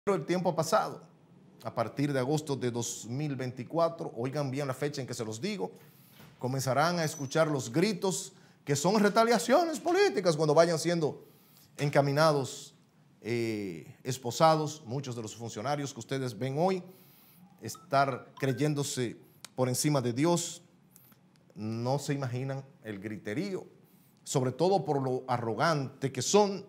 Pero el tiempo ha pasado. A partir de agosto de 2024, oigan bien la fecha en que se los digo, comenzarán a escuchar los gritos que son retaliaciones políticas cuando vayan siendo encaminados, esposados, muchos de los funcionarios que ustedes ven hoy, estar creyéndose por encima de Dios. No se imaginan el griterío, sobre todo por lo arrogantes que son,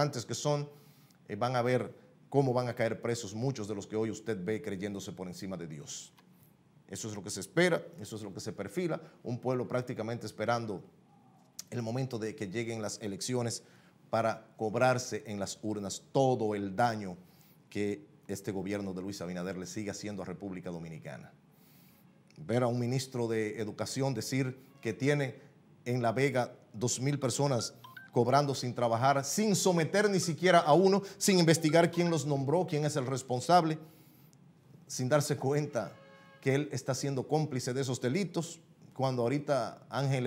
van a ver cómo van a caer presos muchos de los que hoy usted ve creyéndose por encima de Dios. Eso es lo que se espera, eso es lo que se perfila, un pueblo prácticamente esperando el momento de que lleguen las elecciones para cobrarse en las urnas todo el daño que este gobierno de Luis Abinader le sigue haciendo a República Dominicana. Ver a un ministro de Educación decir que tiene en La Vega 2,000 personas cobrando sin trabajar, sin someter ni siquiera a uno, sin investigar quién los nombró, quién es el responsable, sin darse cuenta que él está siendo cómplice de esos delitos, cuando ahorita Ángel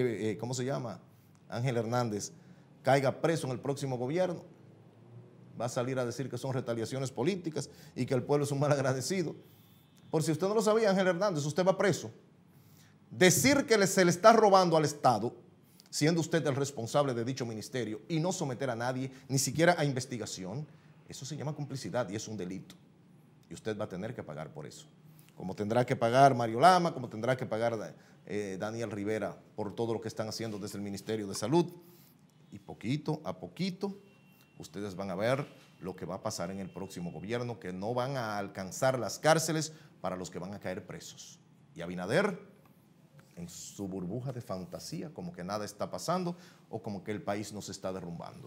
Ángel Hernández caiga preso en el próximo gobierno, va a salir a decir que son retaliaciones políticas y que el pueblo es un mal agradecido. Por si usted no lo sabía, Ángel Hernández, usted va preso. Decir que se le está robando al Estado, siendo usted el responsable de dicho ministerio, y no someter a nadie, ni siquiera a investigación, eso se llama complicidad y es un delito. Y usted va a tener que pagar por eso. Como tendrá que pagar Mario Lama, como tendrá que pagar Daniel Rivera por todo lo que están haciendo desde el Ministerio de Salud. Y poquito a poquito, ustedes van a ver lo que va a pasar en el próximo gobierno, que no van a alcanzar las cárceles para los que van a caer presos. Y Abinader, en su burbuja de fantasía, como que nada está pasando o como que el país no se está derrumbando.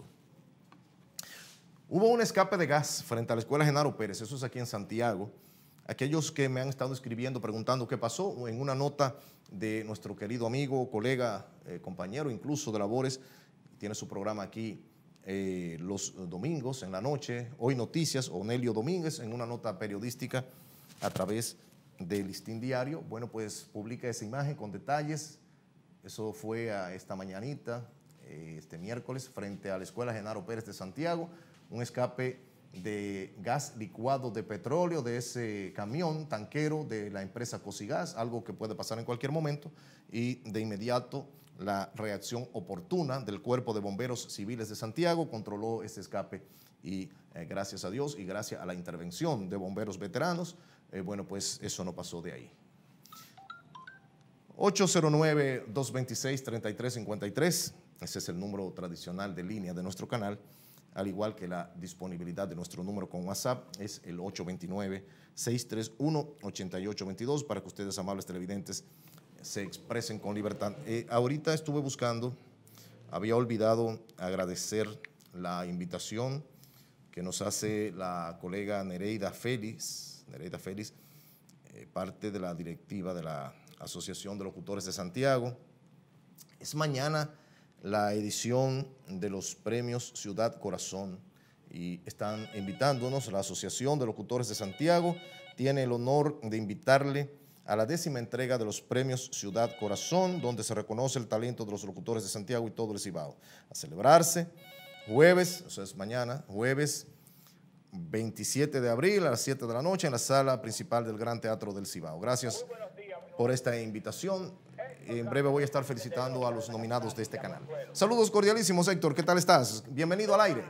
Hubo un escape de gas frente a la escuela Genaro Pérez, eso es aquí en Santiago. Aquellos que me han estado escribiendo preguntando qué pasó, en una nota de nuestro querido amigo, colega, compañero incluso de labores, tiene su programa aquí los domingos en la noche, Hoy Noticias, Onelio Domínguez, en una nota periodística a través del Listín Diario. Bueno, pues publica esa imagen con detalles. Eso fue a esta mañanita, este miércoles, frente a la escuela Genaro Pérez de Santiago, un escape de gas licuado de petróleo de ese camión tanquero de la empresa Cosigas, algo que puede pasar en cualquier momento, y de inmediato la reacción oportuna del Cuerpo de Bomberos Civiles de Santiago controló ese escape y gracias a Dios y gracias a la intervención de bomberos veteranos, bueno, pues eso no pasó de ahí. 809-226-3353, ese es el número tradicional de línea de nuestro canal, al igual que la disponibilidad de nuestro número con WhatsApp, es el 829-631-8822, para que ustedes, amables televidentes, se expresen con libertad. Ahorita estuve buscando, había olvidado agradecer la invitación que nos hace la colega Nereida Félix, parte de la directiva de la Asociación de Locutores de Santiago. Es mañana la edición de los premios Ciudad Corazón y están invitándonos, la Asociación de Locutores de Santiago tiene el honor de invitarle a la 10ª entrega de los premios Ciudad Corazón, donde se reconoce el talento de los locutores de Santiago y todo el Cibao. A celebrarse jueves, o sea es mañana, jueves 27 de abril a las 7 de la noche en la sala principal del Gran Teatro del Cibao. Gracias por esta invitación. En breve voy a estar felicitando a los nominados de este canal. Saludos cordialísimos, Héctor. ¿Qué tal estás? Bienvenido al aire.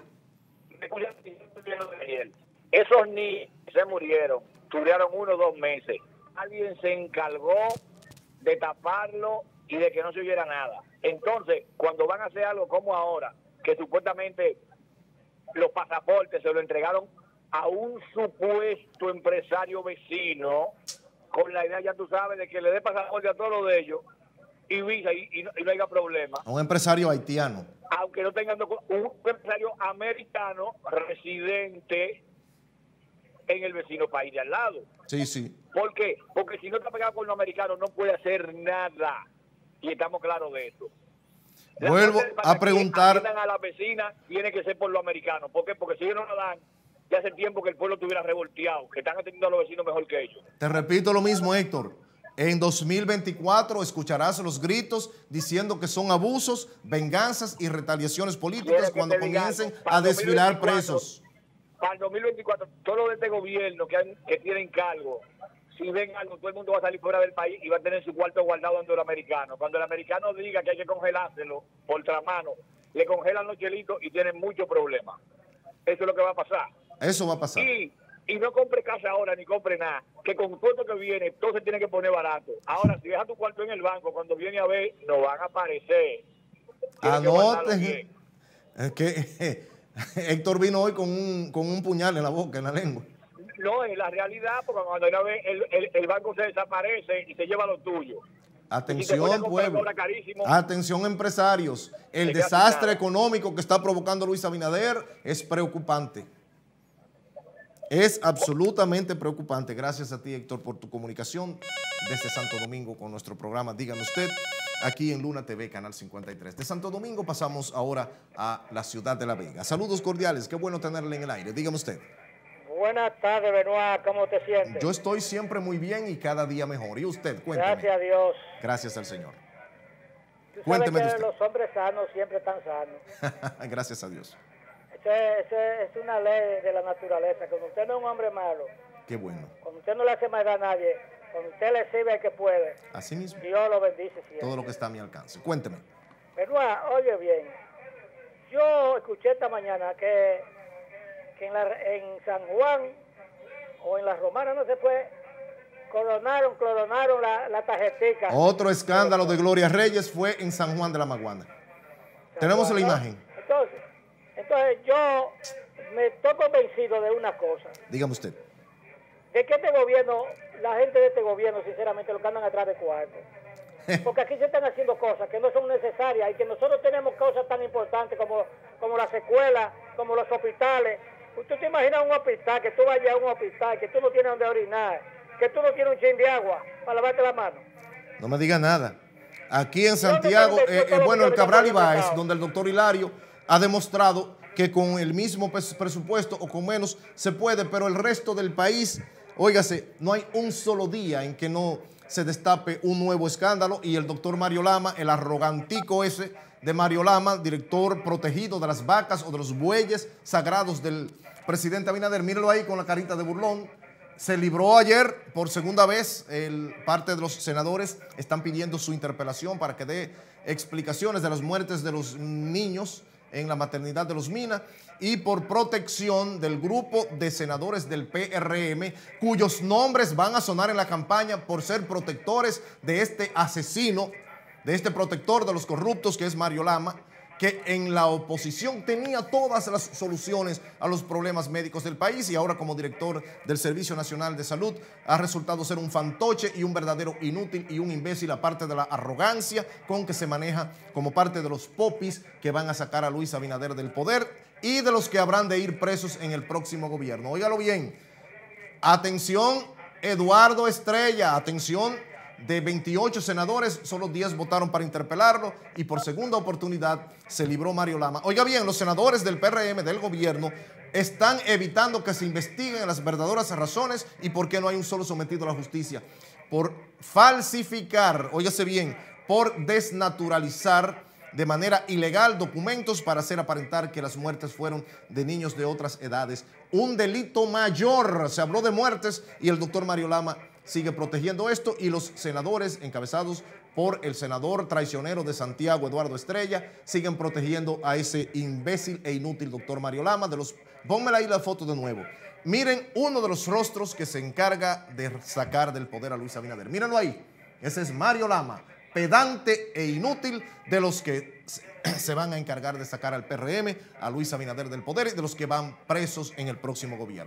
Esos niños se murieron, tuvieron 1 o 2 meses. Alguien se encargó de taparlo y de que no se oyera nada. Entonces, cuando van a hacer algo como ahora, que supuestamente los pasaportes se lo entregaron a un supuesto empresario vecino, con la idea, ya tú sabes, de que le dé pasaporte a todos los de ellos y visa y no haya problema. Un empresario haitiano. Aunque no tengan un empresario americano residente en el vecino país de al lado. Sí, sí. ¿Por qué? Porque si no está pegado con los americanos no puede hacer nada. Y estamos claros de eso. Vuelvo a preguntar. A la vecina tiene que ser por los americanos. ¿Por qué? Porque si ellos no la dan, ya hace tiempo que el pueblo estuviera revolteado, que están atendiendo a los vecinos mejor que ellos. Te repito lo mismo, Héctor. En 2024 escucharás los gritos diciendo que son abusos, venganzas y retaliaciones políticas cuando comiencen a desfilar presos. para el 2024, todos los de este gobierno que tienen cargo, si ven algo, todo el mundo va a salir fuera del país y va a tener su cuarto guardado ante el americano. Cuando el americano diga que hay que congelárselo por tramano, le congelan los chelitos y tienen muchos problemas. Eso es lo que va a pasar. Eso va a pasar. Y no compre casa ahora ni compre nada, que con todo esto que viene, todo se tiene que poner barato. Ahora, si deja tu cuarto en el banco, cuando viene a ver, no van a aparecer. Anote que Héctor vino hoy con un puñal en la boca, en la lengua. No, es la realidad, porque cuando una vez el banco se desaparece y se lleva lo tuyo. Atención, pueblo. Atención, empresarios. El desastre económico que está provocando Luis Abinader es preocupante. Es absolutamente preocupante. Gracias a ti, Héctor, por tu comunicación desde Santo Domingo con nuestro programa Dígame Usted, aquí en Luna TV, Canal 53. De Santo Domingo pasamos ahora a la ciudad de La Vega. Saludos cordiales, qué bueno tenerle en el aire. Dígame usted. Buenas tardes, Benoit, ¿cómo te sientes? Yo estoy siempre muy bien y cada día mejor. ¿Y usted? Cuénteme. Gracias a Dios. Gracias al Señor. Cuénteme de usted. Los hombres sanos siempre están sanos. Gracias a Dios. Es una ley de la naturaleza. Cuando usted no es un hombre malo, qué bueno. Cuando usted no le hace maldad a nadie, cuando usted le sirve al que puede, así mismo, Dios lo bendice siempre. Todo lo que está a mi alcance. Cuénteme. Benoit, oye bien, yo escuché esta mañana que en San Juan o en la Romana, no se fue, clonaron la tarjetica. Otro escándalo de Gloria Reyes fue en San Juan de la Maguana. Tenemos la imagen. Entonces yo me estoy convencido de una cosa. Dígame usted. De que este gobierno, la gente de este gobierno, sinceramente, lo que andan atrás de cuartos. Porque aquí se están haciendo cosas que no son necesarias y que nosotros tenemos cosas tan importantes como las escuelas, como los hospitales. ¿Usted se imagina un hospital, que tú vayas a un hospital, que tú no tienes donde orinar, que tú no tienes un chin de agua para lavarte la mano? No me diga nada. Aquí en Santiago, bueno, el Cabral Ibáez, donde el doctor Hilario ha demostrado que con el mismo presupuesto o con menos se puede, pero el resto del país, óigase, no hay un solo día en que no se destape un nuevo escándalo y el doctor Mario Lama, el arrogantico ese de Mario Lama, director protegido de las vacas o de los bueyes sagrados del presidente Abinader, mírenlo ahí con la carita de burlón, se libró ayer por segunda vez, parte de los senadores están pidiendo su interpelación para que dé explicaciones de las muertes de los niños en la maternidad de Los Minas y por protección del grupo de senadores del PRM cuyos nombres van a sonar en la campaña por ser protectores de este asesino, de este protector de los corruptos que es Mario Lama, que en la oposición tenía todas las soluciones a los problemas médicos del país y ahora como director del Servicio Nacional de Salud ha resultado ser un fantoche y un verdadero inútil y un imbécil, aparte de la arrogancia con que se maneja como parte de los popis que van a sacar a Luis Abinader del poder y de los que habrán de ir presos en el próximo gobierno. Óigalo bien, atención Eduardo Estrella, atención. De 28 senadores, solo 10 votaron para interpelarlo y por segunda oportunidad se libró Mario Lama. Oiga bien, los senadores del PRM, del gobierno, están evitando que se investiguen las verdaderas razones y por qué no hay un solo sometido a la justicia. Por falsificar, óigase bien, por desnaturalizar de manera ilegal documentos para hacer aparentar que las muertes fueron de niños de otras edades. Un delito mayor, se habló de muertes y el doctor Mario Lama sigue protegiendo esto y los senadores encabezados por el senador traicionero de Santiago, Eduardo Estrella, siguen protegiendo a ese imbécil e inútil doctor Mario Lama. Pónmela ahí la foto de nuevo. Miren uno de los rostros que se encarga de sacar del poder a Luis Abinader. Mírenlo ahí. Ese es Mario Lama, pedante e inútil, de los que se van a encargar de sacar al PRM, a Luis Abinader del poder y de los que van presos en el próximo gobierno.